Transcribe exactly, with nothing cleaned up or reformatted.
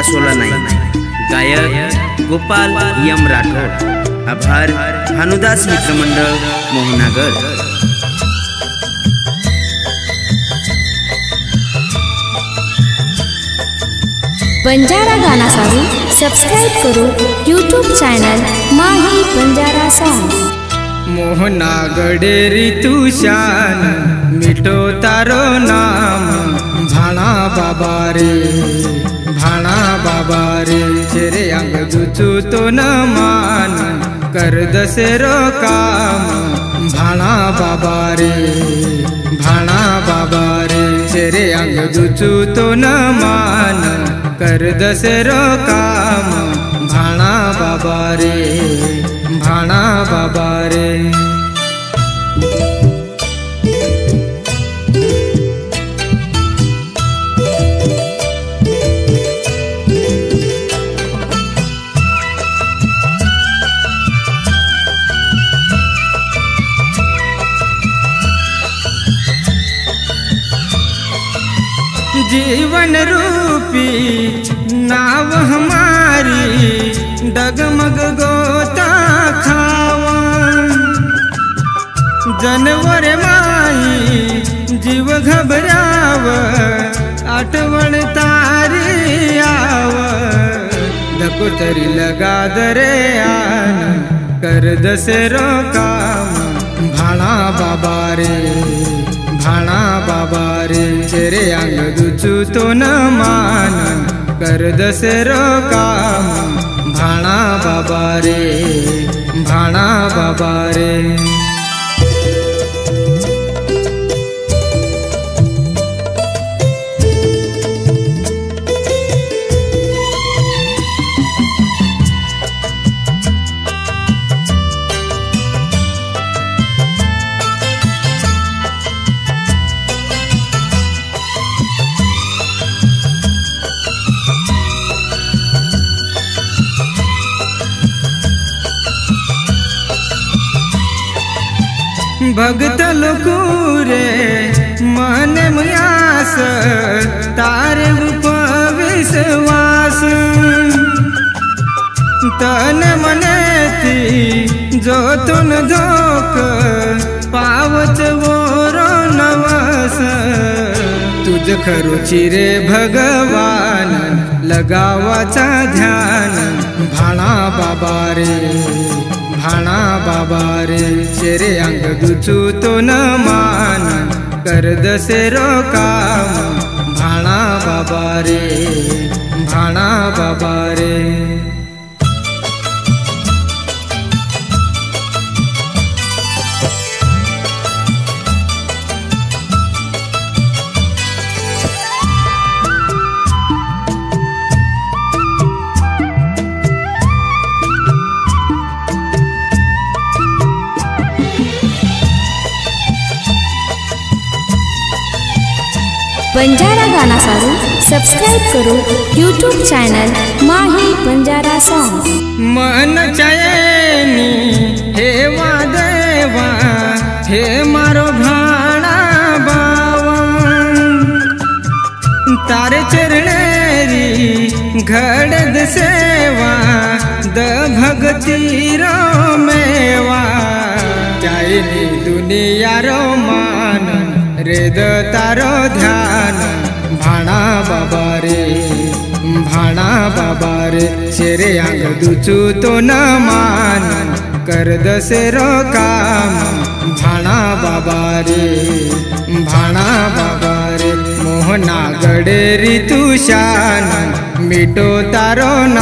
सोला नाईक, गायक गोपाल यम राठोड, आभार भानुदास मित्रमंडळ मोहनागर। बंजारा गाना सारू सब्सक्राइब करो YouTube channel Mahi Banjara song. Mohanagarh ऋतु शान मिटो तारो नाम, भाणा बाबा रे भाणा बाबा रे, तेरे अंग दुचू तो न मान, कर दसेरो काम, भाणा बाबा रे भाणा बाबा रे, तेरे अंग दुचू तो न मान, कर दसेरो काम, भाणा बाबा रे भाणा बाबा रे। जीवन रूपी नाव हमारी डगमग गोता खावा, जनवर माई जीव घबराव, आठवण तारी आव, धकोतरी लगा दरे आन, कर दसेरो काम, भाणा बाबा रे भाणा बाबा रे, तेरे अंग दुचू तो न मान, कर दसेरो काम, भाणा बाबा रे भाणा बाबा रे। भगत लोकुरे मन मुयास, तारे विश्वास, तन मने थी जो तुन धोक, पावच वोरो नवस, तुझ खरुची रे भगवान, लगावाचा ध्यान, भाणा बाबा रे भाणा बाबा रे, तेरे अंग दुचू तो न मान, कर दसेरो काम, भाणा बाबा रे भाणा बाबा रे। बंजारा गाना सारू सब्सक्राइब करो YouTube channel Mahi Banjara song. मन चयनी हे वा देवा, हे मारो भाणा बावा, तारे चरणेरी घड़द सेवा, द भगती रो मेवा, चाइनी दुनिया रो मान, रेद तारो ध्यान, भाणा बाबा रे भाणा बाबा रे, तेरे अंग दुचू तो न मान, कर दसेरो काम, भाणा बाबा रे भाणा बाबा रे। मोहनागढ़ ऋतु शान मिटो तारो